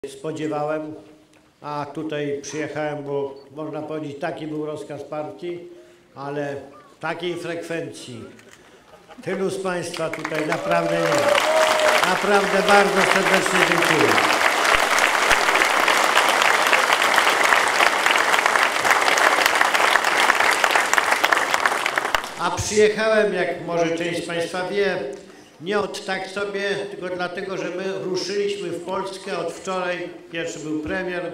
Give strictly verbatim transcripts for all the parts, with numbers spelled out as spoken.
spodziewałem, a tutaj przyjechałem, bo można powiedzieć, taki był rozkaz partii, ale takiej frekwencji tylu z Państwa tutaj naprawdę nie ma. Naprawdę bardzo serdecznie dziękuję. A przyjechałem, jak może część z Państwa wie, nie od tak sobie, tylko dlatego, że my ruszyliśmy w Polskę od wczoraj. Pierwszy był premier,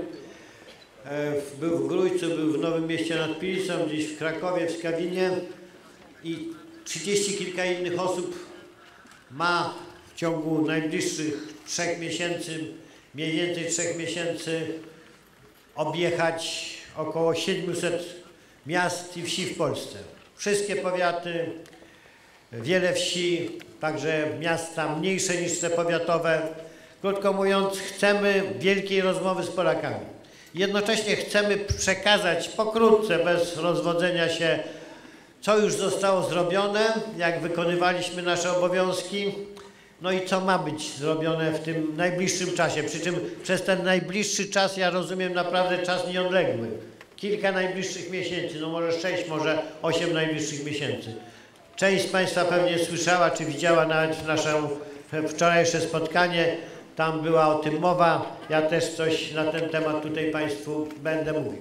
był w Grójcu, był w Nowym Mieście nad Pilisą, gdzieś w Krakowie, w Skawinie i trzydzieści kilka innych osób ma w ciągu najbliższych trzech miesięcy, mniej więcej trzech miesięcy objechać około siedmiuset miast i wsi w Polsce. Wszystkie powiaty, wiele wsi, także miasta mniejsze niż te powiatowe. Krótko mówiąc, chcemy wielkiej rozmowy z Polakami. Jednocześnie chcemy przekazać pokrótce, bez rozwodzenia się, co już zostało zrobione, jak wykonywaliśmy nasze obowiązki, no i co ma być zrobione w tym najbliższym czasie. Przy czym przez ten najbliższy czas ja rozumiem naprawdę czas nieodległy. Kilka najbliższych miesięcy, no może sześć, może osiem najbliższych miesięcy. Część z Państwa pewnie słyszała, czy widziała nawet nasze wczorajsze spotkanie. Tam była o tym mowa. Ja też coś na ten temat tutaj Państwu będę mówił.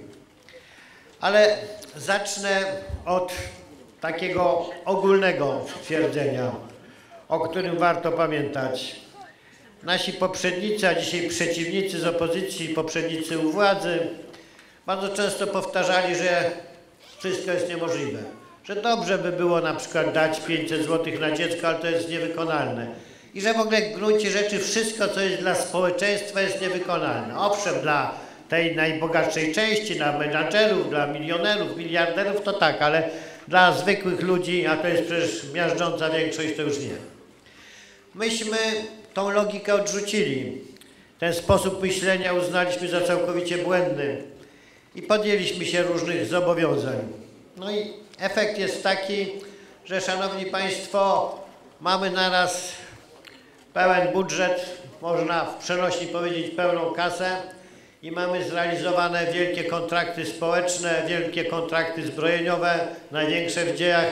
Ale zacznę od takiego ogólnego stwierdzenia, o którym warto pamiętać. Nasi poprzednicy, a dzisiaj przeciwnicy z opozycji, poprzednicy u władzy, bardzo często powtarzali, że wszystko jest niemożliwe. Że dobrze by było na przykład dać pięćset złotych na dziecko, ale to jest niewykonalne. I że w ogóle w gruncie rzeczy wszystko, co jest dla społeczeństwa, jest niewykonalne. Owszem, dla tej najbogatszej części, dla menadżerów, dla milionerów, miliarderów to tak, ale dla zwykłych ludzi, a to jest przecież miażdżąca większość, to już nie. Myśmy tą logikę odrzucili. Ten sposób myślenia uznaliśmy za całkowicie błędny i podjęliśmy się różnych zobowiązań. No i efekt jest taki, że szanowni Państwo, mamy naraz pełen budżet, można w przenośni powiedzieć pełną kasę i mamy zrealizowane wielkie kontrakty społeczne, wielkie kontrakty zbrojeniowe, największe w dziejach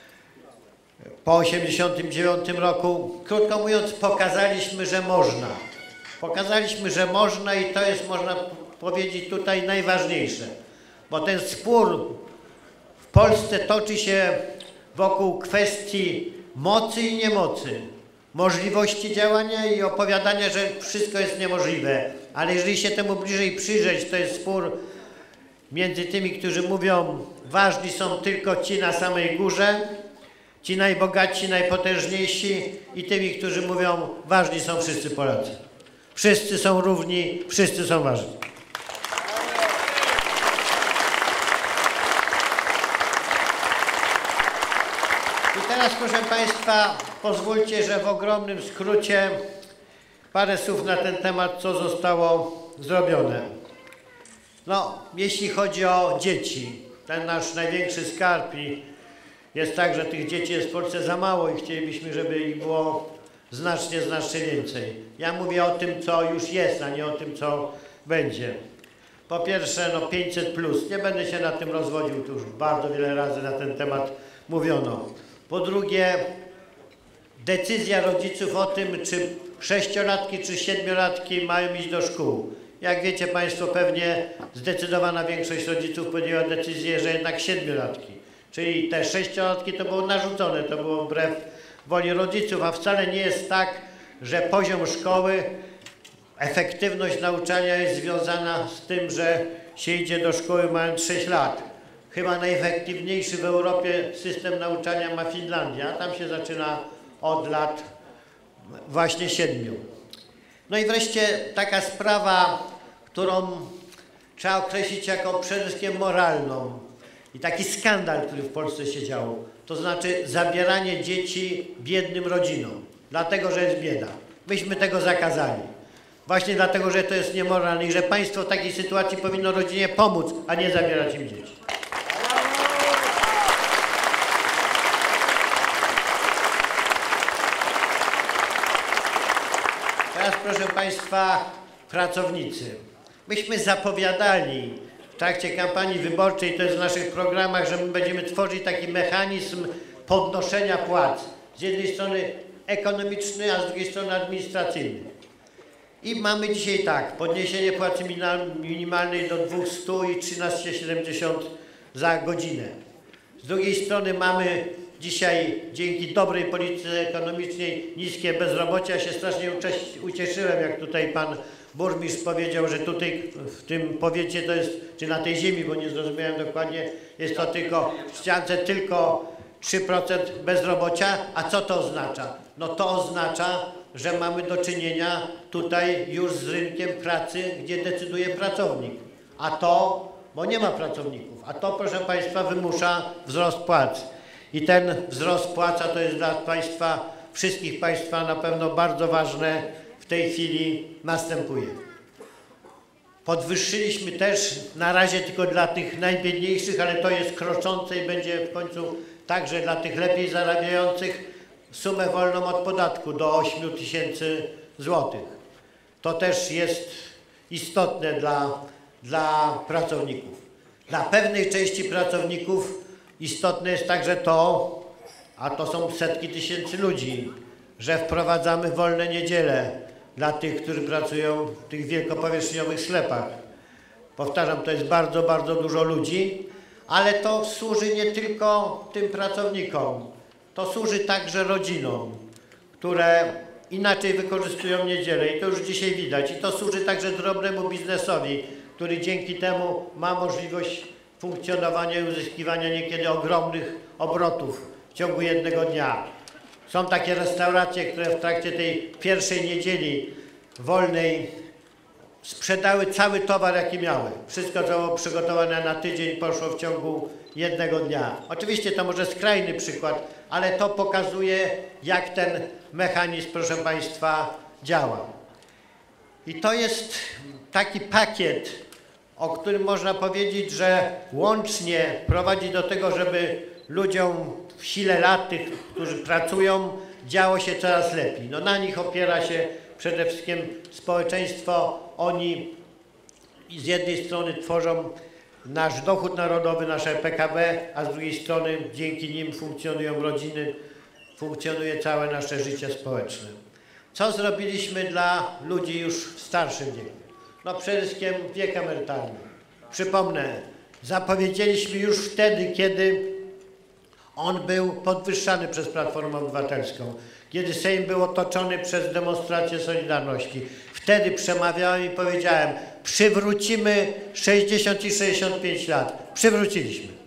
po osiemdziesiątym dziewiątym roku. Krótko mówiąc, pokazaliśmy, że można. Pokazaliśmy, że można i to jest, można powiedzieć, tutaj najważniejsze, bo ten spór w Polsce toczy się wokół kwestii mocy i niemocy, możliwości działania i opowiadania, że wszystko jest niemożliwe. Ale jeżeli się temu bliżej przyjrzeć, to jest spór między tymi, którzy mówią, ważni są tylko ci na samej górze, ci najbogatsi, najpotężniejsi i tymi, którzy mówią, ważni są wszyscy Polacy. Wszyscy są równi, wszyscy są ważni. I teraz, proszę Państwa, pozwólcie, że w ogromnym skrócie parę słów na ten temat, co zostało zrobione. No, jeśli chodzi o dzieci, ten nasz największy skarb i jest tak, że tych dzieci jest w Polsce za mało i chcielibyśmy, żeby ich było znacznie, znacznie więcej. Ja mówię o tym, co już jest, a nie o tym, co będzie. Po pierwsze, no pięćset plus. Nie będę się na tym rozwodził, tu już bardzo wiele razy na ten temat mówiono. Po drugie, decyzja rodziców o tym, czy sześciolatki, czy siedmiolatki mają iść do szkół. Jak wiecie Państwo, pewnie zdecydowana większość rodziców podjęła decyzję, że jednak siedmiolatki. Czyli te sześciolatki to było narzucone, to było wbrew woli rodziców, a wcale nie jest tak, że poziom szkoły, efektywność nauczania jest związana z tym, że się idzie do szkoły mając sześć lat. Chyba najefektywniejszy w Europie system nauczania ma Finlandia, a tam się zaczyna od lat właśnie siedmiu. No i wreszcie taka sprawa, którą trzeba określić jako przede wszystkim moralną i taki skandal, który w Polsce się działo, to znaczy zabieranie dzieci biednym rodzinom, dlatego że jest bieda. Myśmy tego zakazali. Właśnie dlatego, że to jest niemoralne i że państwo w takiej sytuacji powinno rodzinie pomóc, a nie zabierać im dzieci. Teraz, proszę Państwa, pracownicy. Myśmy zapowiadali w trakcie kampanii wyborczej, to jest w naszych programach, że my będziemy tworzyć taki mechanizm podnoszenia płac. Z jednej strony ekonomiczny, a z drugiej strony administracyjny. I mamy dzisiaj tak, podniesienie płacy minimalnej do dwieście i trzynaście siedemdziesiąt za godzinę. Z drugiej strony mamy dzisiaj dzięki dobrej polityce ekonomicznej niskie bezrobocie. Ja się strasznie ucieszyłem, jak tutaj pan burmistrz powiedział, że tutaj w tym powiecie to jest, czy na tej ziemi, bo nie zrozumiałem dokładnie, jest to tylko w ściance tylko trzy procent bezrobocia. A co to oznacza? No to oznacza, że mamy do czynienia tutaj już z rynkiem pracy, gdzie decyduje pracownik. A to, bo nie ma pracowników, a to, proszę państwa, wymusza wzrost płac. I ten wzrost płac, a to jest dla państwa, wszystkich państwa na pewno bardzo ważne, w tej chwili następuje. Podwyższyliśmy też, na razie tylko dla tych najbiedniejszych, ale to jest kroczące i będzie w końcu także dla tych lepiej zarabiających, sumę wolną od podatku do ośmiu tysięcy złotych. To też jest istotne dla, dla pracowników. Dla pewnej części pracowników istotne jest także to, a to są setki tysięcy ludzi, że wprowadzamy wolne niedziele dla tych, którzy pracują w tych wielkopowierzchniowych sklepach. Powtarzam, to jest bardzo, bardzo dużo ludzi, ale to służy nie tylko tym pracownikom, to służy także rodzinom, które inaczej wykorzystują niedzielę i to już dzisiaj widać. I to służy także drobnemu biznesowi, który dzięki temu ma możliwość funkcjonowania i uzyskiwania niekiedy ogromnych obrotów w ciągu jednego dnia. Są takie restauracje, które w trakcie tej pierwszej niedzieli wolnej sprzedały cały towar, jaki miały. Wszystko, co było przygotowane na tydzień, poszło w ciągu jednego dnia. Oczywiście to może skrajny przykład, ale to pokazuje, jak ten mechanizm, proszę państwa, działa. I to jest taki pakiet, o którym można powiedzieć, że łącznie prowadzi do tego, żeby ludziom w sile lat, tych, którzy pracują, działo się coraz lepiej. No na nich opiera się przede wszystkim społeczeństwo. Oni z jednej strony tworzą nasz dochód narodowy, nasze P K B, a z drugiej strony dzięki nim funkcjonują rodziny, funkcjonuje całe nasze życie społeczne. Co zrobiliśmy dla ludzi już w starszym wieku? No przede wszystkim wiek emerytalny. Przypomnę, zapowiedzieliśmy już wtedy, kiedy on był podwyższany przez Platformę Obywatelską, kiedy Sejm był otoczony przez demonstrację Solidarności. Wtedy przemawiałem i powiedziałem, przywrócimy sześćdziesiąt i sześćdziesiąt pięć lat. Przywróciliśmy.